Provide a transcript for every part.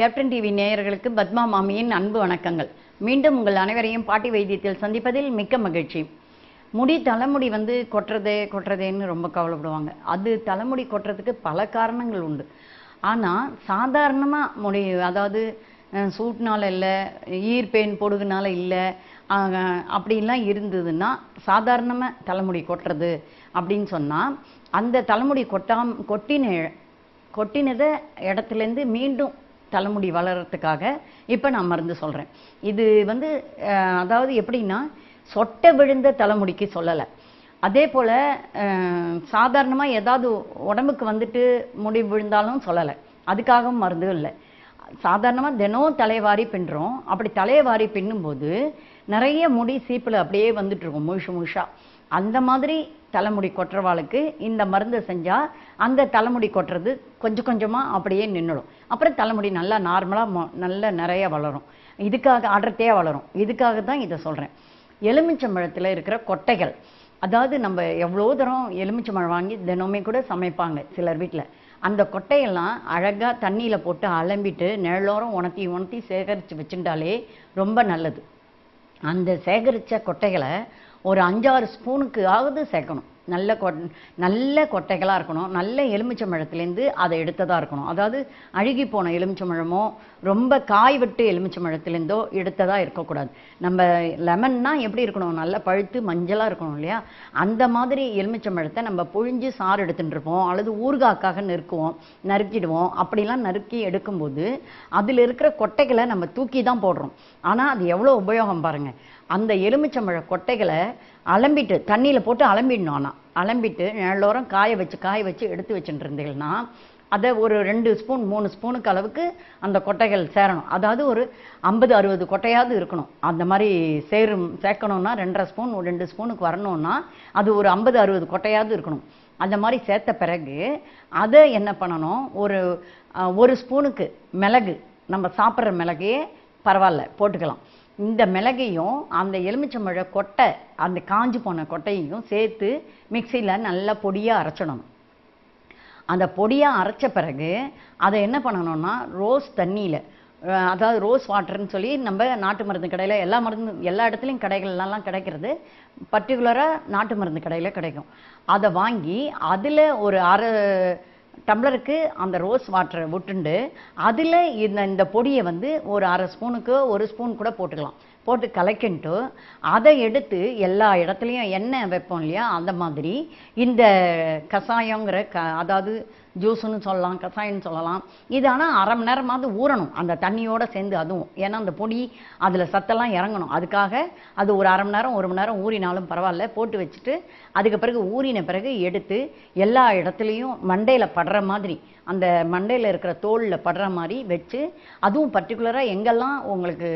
Captain TV நேயர்களுக்கு பத்மா மாமியின் அன்பு வணக்கங்கள். மீண்டும் உங்கள் அனைவரையும் பாட்டி வைத்தியத்தில் சந்திப்பதில் மிக்க மகிழ்ச்சி. தலைமுடி கொட்டுறதேன்னு ரொம்ப கவலைப்படுவாங்க. அது தலைமுடி கொட்டுறதுக்கு பல காரணங்கள் உண்டு. ஆனால் சாதாரணமாக முடி, அதாவது சூட்னால இல்லை, ஈர்ப்பேன் பொடுகுனால இல்லை, அப்படிலாம் இருந்ததுன்னா சாதாரணமாக தலைமுடி கொட்டுறது அப்படின்னு சொன்னால் அந்த தலைமுடி கொட்டினதை இடத்துலேருந்து மீண்டும் தலைமுடி வளர்கிறதுக்காக இப்போ நான் மருந்து சொல்கிறேன். இது அதாவது எப்படின்னா, சொட்டை விழுந்த தலைமுடிக்கு சொல்லலை. அதே போல் சாதாரணமாக ஏதாவது உடம்புக்கு முடி விழுந்தாலும் சொல்லலை, அதுக்காகவும் மருந்து இல்லை. சாதாரணமாக தினம் தலைவாரி பின்னுறோம். அப்படி தலைவாரி பின்னும்போது நிறைய முடி சீப்பில் அப்படியே வந்துட்டுருக்கும் முழுஷாக. அந்த மாதிரி தலைமுடி கொட்டுறவாளுக்கு இந்த மருந்தை செஞ்சால் அந்த தலைமுடி கொட்டுறது கொஞ்சம் கொஞ்சமாக அப்படியே நின்றுடும். அப்புறம் தலைமுடி நல்லா நார்மலாக நல்ல நிறைய வளரும். இதுக்காக அடர்த்தியாக வளரும். இதுக்காக தான் இதை சொல்கிறேன். எலுமிச்சம்பழத்தில் இருக்கிற கொட்டைகள், அதாவது நம்ம எவ்வளோ தரம் எலுமிச்சம்பழம் வாங்கி தினமே கூட சமைப்பாங்க சிலர் வீட்டில். அந்த கொட்டையெல்லாம் அழகாக தண்ணியில் போட்டு அலம்பிட்டு நிழலோரம் உணர்த்தி சேகரித்து வச்சுட்டாலே ரொம்ப நல்லது. அந்த சேகரித்த கொட்டைகளை ஒரு 5-6 ஸ்பூனுக்கு ஆகுது சேர்க்கணும். நல்ல கொட்டைகளாக இருக்கணும். நல்ல எலுமிச்சம்பழத்துலேருந்து அதை எடுத்ததாக இருக்கணும். அதாவது அழுகி போன எலுமிச்சம்பழமோ ரொம்ப காய் விட்டு எலுமிச்சம்பழத்துலேருந்தோ எடுத்ததாக இருக்கக்கூடாது. நம்ம லெமன்னா எப்படி இருக்கணும், நல்லா பழுத்து மஞ்சளாக இருக்கணும் இல்லையா? அந்த மாதிரி எலுமிச்சம்பழத்தை நம்ம புழிஞ்சு சாறு எடுத்துகிட்டு இருப்போம், அல்லது ஊறுகாக்காக நறுக்கிடுவோம். அப்படிலாம் நறுக்கி எடுக்கும்போது அதில் இருக்கிற கொட்டைகளை நம்ம தூக்கி தான் போடுறோம். ஆனால் அது எவ்வளோ உபயோகம் பாருங்கள். அந்த எலுமிச்சம்பழ கொட்டைகளை அலம்பிட்டு தண்ணியில் போட்டு அலம்பிடணும். ஆனால் அலம்பிட்டு நிழலோரம் காய வச்சு எடுத்து வச்சுட்டு இருந்தீங்கன்னா அதை ஒரு 2 ஸ்பூன் 3 ஸ்பூனுக்கு அந்த கொட்டைகள் சேரணும். அதாவது ஒரு 50-60 கொட்டையாவது இருக்கணும். அந்த மாதிரி சேர்க்கணும்னா 2.5 ஸ்பூன் 2 ஸ்பூனுக்கு வரணும்னா அது ஒரு 50-60 கொட்டையாவது இருக்கணும். அந்த மாதிரி சேர்த்த பிறகு அதை என்ன பண்ணணும், ஒரு ஸ்பூனுக்கு மிளகு, நம்ம சாப்பிட்ற மிளகே பரவாயில்ல போட்டுக்கலாம். இந்த மிளகையும் அந்த எலுமிச்சம்பழ கொட்டை, அந்த காஞ்சி போன கொட்டையையும் சேர்த்து மிக்சியில் நல்லா பொடியாக அரைச்சிடணும். அந்த பொடியாக அரைச்ச பிறகு அதை என்ன பண்ணணும்னா ரோஸ் தண்ணியில், அதாவது ரோஸ் வாட்டர்னு சொல்லி நம்ம நாட்டு மருந்து கடையில் எல்லா இடத்துலையும் கடைகள்லாம் கிடைக்கிறது, பர்டிகுலராக நாட்டு மருந்து கடையில் கிடைக்கும். அதை வாங்கி அதில் ஒரு 1/2 டம்ளருக்கு அந்த ரோஸ் வாட்டரை விட்டுண்டு அதில் இந்த பொடியை ஒரு 1/2 ஸ்பூனுக்கு 1 ஸ்பூன் கூட போட்டுக்கலாம். போட்டு கலக்கின்ட்டு அதை எடுத்து எல்லா இடத்துலையும் எண்ணெய் வைப்போம் இல்லையா, அந்த மாதிரி இந்த கஷாயங்கிற அதாவது ஜூஸுன்னு சொல்லலாம், கஷாயம்னு சொல்லலாம். இது ஆனால் 1/2 மணி நேரமாவது ஊறணும் அந்த தண்ணியோடு சேர்ந்து. அதுவும் ஏன்னா அந்த பொடி அதில் சத்தெல்லாம் இறங்கணும். அதுக்காக அது ஒரு 1/2 மணி நேரம் 1 மணி நேரம் ஊறினாலும் பரவாயில்ல போட்டு வச்சுட்டு அதுக்கு பிறகு ஊறின பிறகு எடுத்து எல்லா இடத்துலையும் மண்டையில் படுற மாதிரி, அந்த மண்டையில் இருக்கிற தோலில் படுற மாதிரி வச்சு, அதுவும் பர்டிகுலராக எங்கெல்லாம் உங்களுக்கு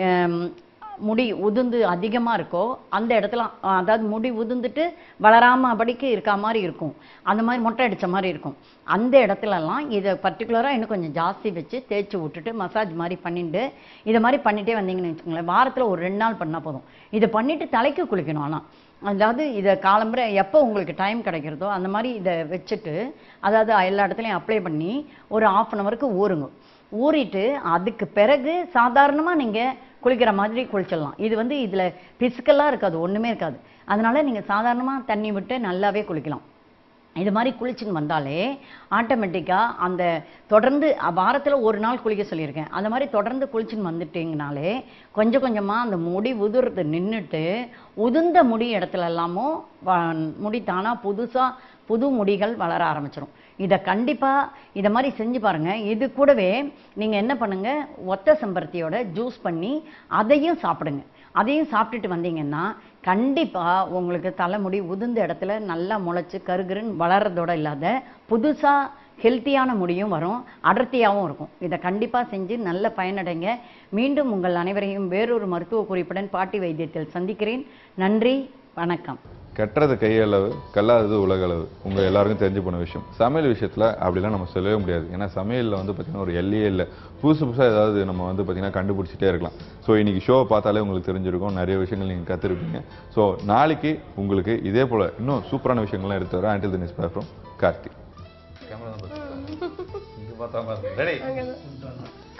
முடி உதிர்ந்து அதிகமாக இருக்கோ அந்த இடத்துல, அதாவது முடி உதிர்ந்துட்டு வளராமல் படிக்க இருக்க மாதிரி இருக்கும், அந்த மாதிரி மொட்டை அடித்த மாதிரி இருக்கும், அந்த இடத்துலலாம் இதை பர்டிகுலராக இன்னும் கொஞ்சம் ஜாஸ்தி வச்சு தேய்ச்சி விட்டுட்டு மசாஜ் மாதிரி பண்ணிட்டு இதை மாதிரி பண்ணிகிட்டே வந்தீங்கன்னு வச்சுக்கோங்களேன். வாரத்தில் ஒரு 2 நாள் பண்ணால் போதும். இதை பண்ணிவிட்டு தலைக்கு குளிக்கணும். ஆனால் அதாவது இதை காலம்புரை எப்போ உங்களுக்கு டைம் கிடைக்கிறதோ அந்த மாதிரி இதை வச்சுட்டு, அதாவது எல்லா இடத்துலையும் அப்ளை பண்ணி ஒரு 1/2 ஹவருக்கு ஊறுங்க. ஊறிட்டு அதுக்கு பிறகு சாதாரணமாக நீங்கள் குளிக்கிற மாதிரி குளிச்சிடலாம். இது இதில் பிசிக்கலாக இருக்காது, ஒன்றுமே இருக்காது. அதனால் நீங்கள் சாதாரணமாக தண்ணி விட்டு நல்லாவே குளிக்கலாம். இது மாதிரி குளிச்சுன்னு வந்தாலே ஆட்டோமேட்டிக்காக அந்த தொடர்ந்து வாரத்தில் ஒரு நாள் குளிக்க சொல்லியிருக்கேன். அந்த மாதிரி தொடர்ந்து குளிச்சுன்னு வந்துட்டிங்கனாலே கொஞ்சம் கொஞ்சமாக அந்த முடி உதிர்றது நின்றுட்டு உதிர்ந்த முடி இடத்துல எல்லாமும் முடி தானாக புது முடிகள் வளர ஆரம்பிச்சிடும். இதை கண்டிப்பாக இதை மாதிரி செஞ்சு பாருங்கள். இது கூடவே நீங்கள் என்ன பண்ணுங்கள், ஒத்த செம்பருத்தியோட ஜூஸ் பண்ணி அதையும் சாப்பிடுங்க. அதையும் சாப்பிட்டுட்டு வந்தீங்கன்னா கண்டிப்பாக உங்களுக்கு தலைமுடி உதிர்ந்த இடத்துல நல்லா முளைச்சி கருகருன்னு வளர்றதோடு இல்லாத புதுசாக ஹெல்த்தியான முடியும் வரும், அடர்த்தியாகவும் இருக்கும். இதை கண்டிப்பாக செஞ்சு நல்ல பயனடைங்க. மீண்டும் உங்கள் அனைவரையும் வேறொரு மருத்துவ குறிப்புடன் பாட்டி வைத்தியத்தில் சந்திக்கிறேன். நன்றி, வணக்கம். கட்டுறது கையளவு, கல்லாதது உலகளவு. உங்கள் எல்லாருக்கும் தெரிஞ்சு போன விஷயம். சமையல் விஷயத்தில் அப்படிலாம் நம்ம சொல்லவே முடியாது. ஏன்னா சமையலில் பார்த்திங்கன்னா ஒரு எல்லையே இல்லை. புதுசாக ஏதாவது நம்ம பார்த்திங்கன்னா கண்டுபிடிச்சிட்டே இருக்கலாம். ஸோ இன்றைக்கி ஷோவை பார்த்தாலே உங்களுக்கு தெரிஞ்சிருக்கும், நிறைய விஷயங்கள் நீங்கள் கற்றுருப்பீங்க. ஸோ நாளைக்கு உங்களுக்கு இதே போல் இன்னும் சூப்பரான விஷயங்கள்லாம் எடுத்து வரேன். until then is bye from Karthi. Camera தான் பார்த்தா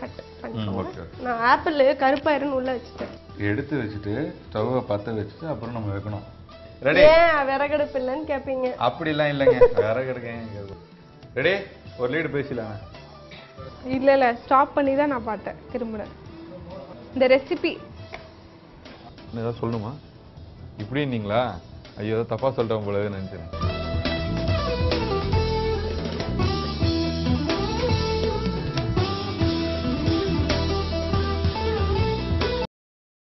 ஓகே. நான் ஆப்பிள் கருப்பாயிருன்னு உள்ள வச்சுட்டேன். எடுத்து வச்சுட்டு ஸ்டவ்வை பற்ற வச்சுட்டு அப்புறம் நம்ம வைக்கணும். ரெடி? ஏன் விறகடுப்பு இல்லைன்னு கேட்பீங்க. அப்படிலாம் இல்லைங்க, விறகு எடுக்க. ரெடி? ஒரு லீடு பேசலாங்க. இல்ல ஸ்டாப் பண்ணி தான் நான் பார்த்தேன் திரும்பினேன். இந்த ரெசிபி ஏதாவது சொல்லணுமா? இப்படி இருந்தீங்களா? ஐயோ தப்பா சொல்லிட்டேன் போல நினைச்சேன்.